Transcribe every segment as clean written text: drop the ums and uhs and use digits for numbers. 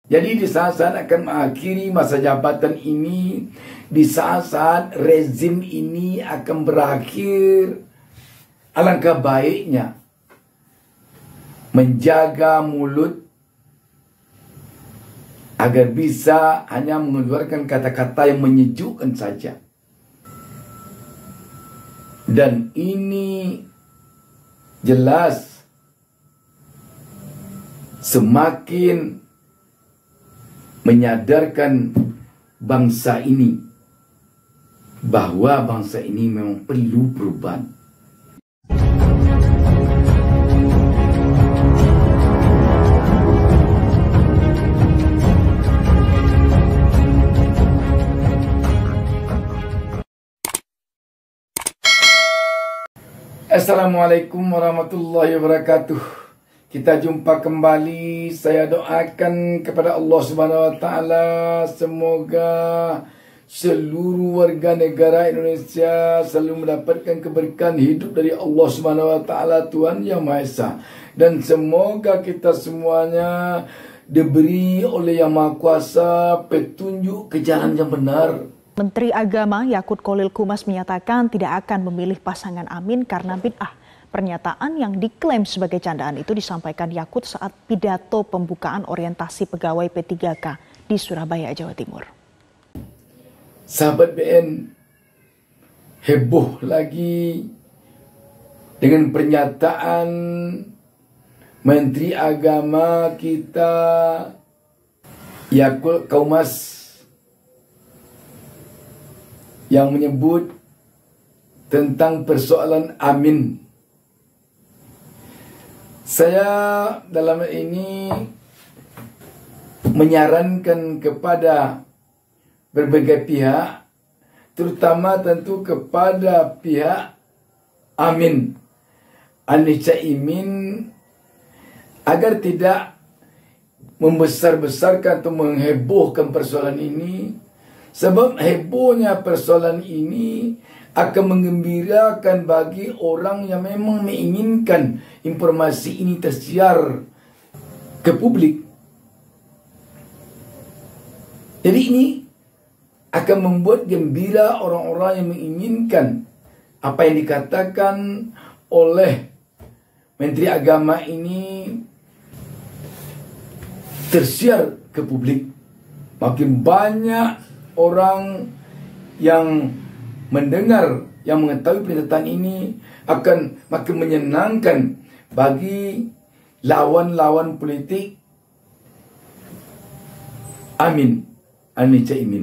Jadi di saat-saat akan mengakhiri masa jabatan ini, di saat-saat rezim ini akan berakhir, alangkah baiknya menjaga mulut agar bisa hanya mengeluarkan kata-kata yang menyejukkan saja. Dan ini jelas semakin menyadarkan bangsa ini bahwa bangsa ini memang perlu perubahan. Assalamualaikum warahmatullahi wabarakatuh. Kita jumpa kembali. Saya doakan kepada Allah Subhanahu wa taala semoga seluruh warga negara Indonesia selalu mendapatkan keberkahan hidup dari Allah Subhanahu wa taala, Tuhan Yang Maha Esa, dan semoga kita semuanya diberi oleh Yang Maha Kuasa petunjuk ke jalan yang benar. Menteri Agama Yakut Kholil Qumas menyatakan tidak akan memilih pasangan Amin karena bid'ah. Pernyataan yang diklaim sebagai candaan itu disampaikan Yakut saat pidato pembukaan orientasi pegawai P3K di Surabaya, Jawa Timur. Sahabat BN heboh lagi dengan pernyataan Menteri Agama kita Yakut Qumas yang menyebut tentang persoalan Amin. Saya dalam ini menyarankan kepada berbagai pihak, terutama tentu kepada pihak Amin, Anies Caimin, agar tidak membesar-besarkan atau menghebohkan persoalan ini. Sebab hebohnya persoalan ini akan menggembirakan bagi orang yang memang menginginkan informasi ini tersiar ke publik. Jadi ini akan membuat gembira orang-orang yang menginginkan apa yang dikatakan oleh Menteri Agama ini tersiar ke publik. Makin banyak orang yang mendengar, yang mengetahui pernyataan ini akan makin menyenangkan bagi lawan-lawan politik Amin, Anies Caimin.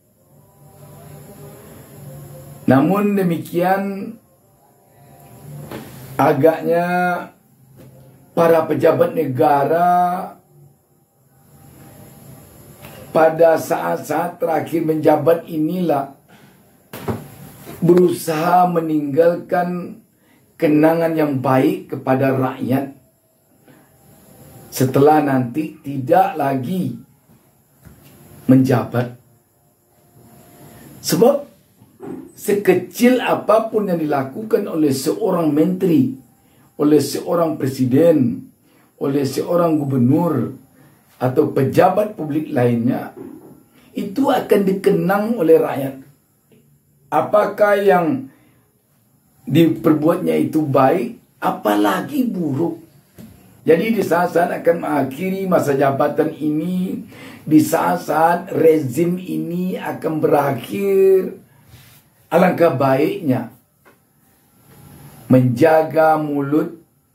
Namun demikian, agaknya para pejabat negara pada saat-saat terakhir menjabat inilah berusaha meninggalkan kenangan yang baik kepada rakyat setelah nanti tidak lagi menjabat. Sebab sekecil apapun yang dilakukan oleh seorang menteri, oleh seorang presiden, oleh seorang gubernur atau pejabat publik lainnya, itu akan dikenang oleh rakyat. Apakah yang diperbuatnya itu baik, apalagi buruk. Jadi di saat-saat akan mengakhiri masa jabatan ini, di saat-saat rezim ini akan berakhir, alangkah baiknya menjaga mulut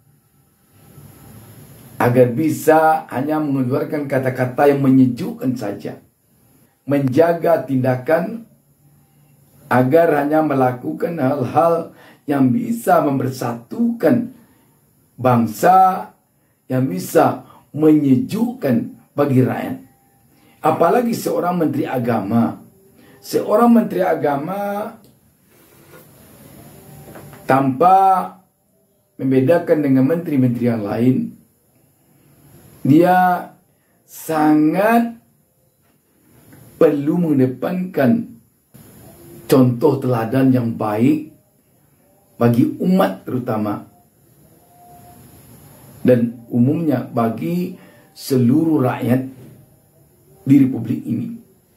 agar bisa hanya mengeluarkan kata-kata yang menyejukkan saja. Menjaga tindakan agar hanya melakukan hal-hal yang bisa mempersatukan bangsa, yang bisa menyejukkan bagi rakyat. Apalagi seorang menteri agama. Seorang menteri agama tanpa membedakan dengan menteri-menteri yang lain, dia sangat perlu mengedepankan contoh teladan yang baik bagi umat terutama, dan umumnya bagi seluruh rakyat. di Republik ini.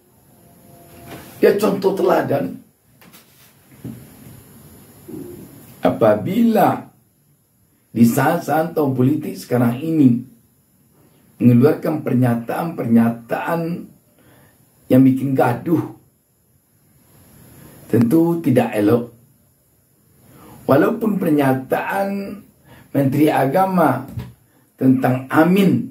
Ya, contoh teladan. Apabila di saat-saat tahun politik sekarang ini mengeluarkan pernyataan-pernyataan yang bikin gaduh, tentu tidak elok. Walaupun pernyataan Menteri Agama tentang amin,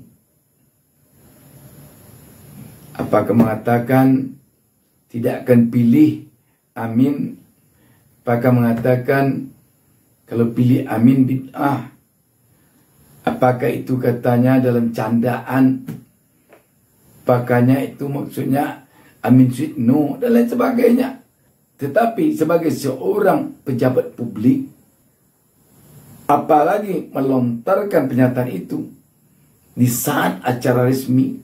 apakah mengatakan tidak akan pilih amin, apakah mengatakan kalau pilih amin bid'ah, apakah itu katanya dalam candaan, apakahnya itu maksudnya amin sweet no, dan lain sebagainya. Tetapi sebagai seorang pejabat publik, apalagi melontarkan pernyataan itu di saat acara resmi,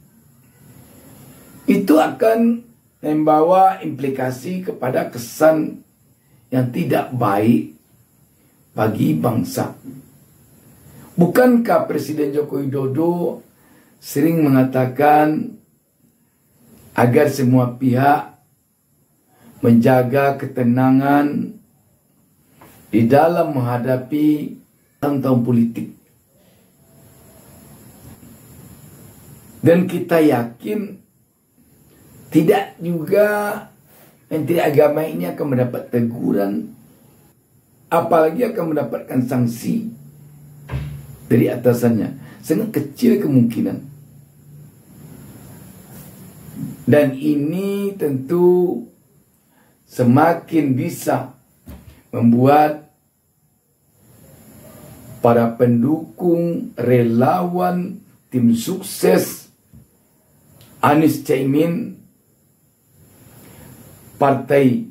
itu akan membawa implikasi kepada kesan yang tidak baik bagi bangsa. Bukankah Presiden Joko Widodo sering mengatakan agar semua pihak menjaga ketenangan di dalam menghadapi tahun-tahun politik? Dan kita yakin tidak juga Menteri Agama ini akan mendapat teguran, apalagi akan mendapatkan sanksi dari atasannya. Sangat kecil kemungkinan. Dan ini tentu semakin bisa membuat para pendukung, relawan, tim sukses Anies Caimin, partai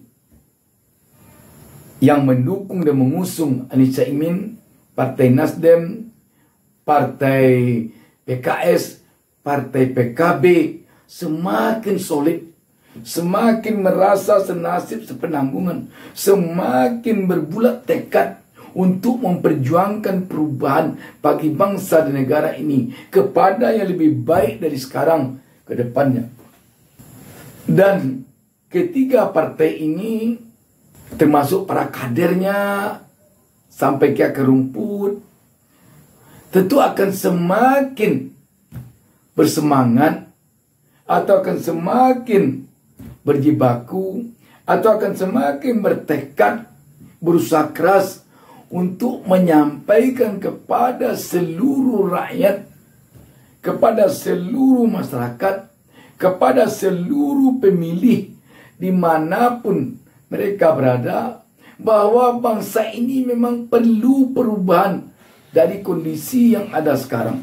yang mendukung dan mengusung Anies Caimin, Partai Nasdem, Partai PKS, Partai PKB, semakin solid, semakin merasa senasib sepenanggungan, semakin berbulat tekad untuk memperjuangkan perubahan bagi bangsa dan negara ini kepada yang lebih baik dari sekarang ke depannya. Dan ketiga partai ini, termasuk para kadernya sampai ke akar rumput, tentu akan semakin bersemangat atau akan semakin berjibaku atau akan semakin bertekad, berusaha keras untuk menyampaikan kepada seluruh rakyat, kepada seluruh masyarakat, kepada seluruh pemilih dimanapun mereka berada, bahwa bangsa ini memang perlu perubahan dari kondisi yang ada sekarang.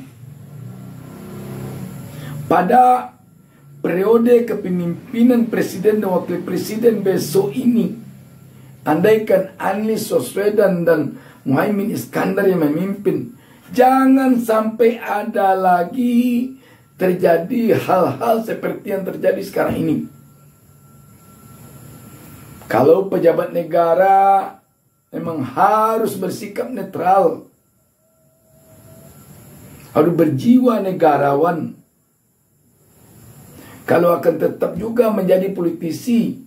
Pada periode kepemimpinan Presiden dan Wakil Presiden besok ini, andaikan Anies Baswedan dan Muhaimin Iskandar yang memimpin, jangan sampai ada lagi terjadi hal-hal seperti yang terjadi sekarang ini. Kalau pejabat negara memang harus bersikap netral, harus berjiwa negarawan. Kalau akan tetap juga menjadi politisi,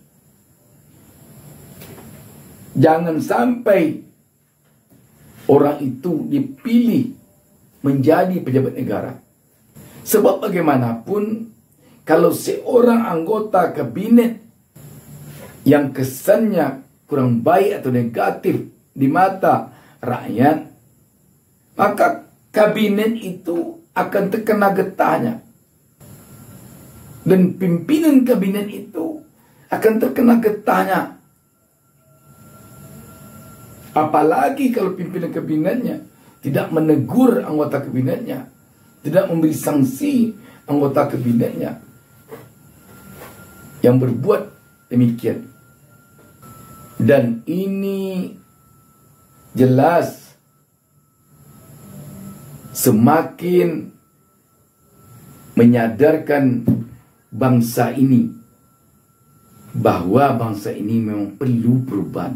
jangan sampai orang itu dipilih menjadi pejabat negara. Sebab bagaimanapun, kalau seorang anggota kabinet yang kesannya kurang baik atau negatif di mata rakyat, maka kabinet itu akan terkena getahnya. Dan pimpinan kabinet itu akan terkena getahnya. Apalagi kalau pimpinan kabinetnya tidak menegur anggota kabinetnya, tidak memberi sanksi anggota kabinetnya yang berbuat demikian. Dan ini jelas semakin menyadarkan bangsa ini bahwa bangsa ini memang perlu perubahan.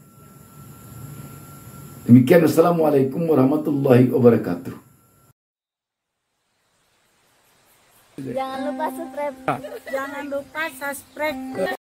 Demikian, Assalamualaikum warahmatullahi wabarakatuh. Jangan lupa subscribe. Jangan lupa subscribe.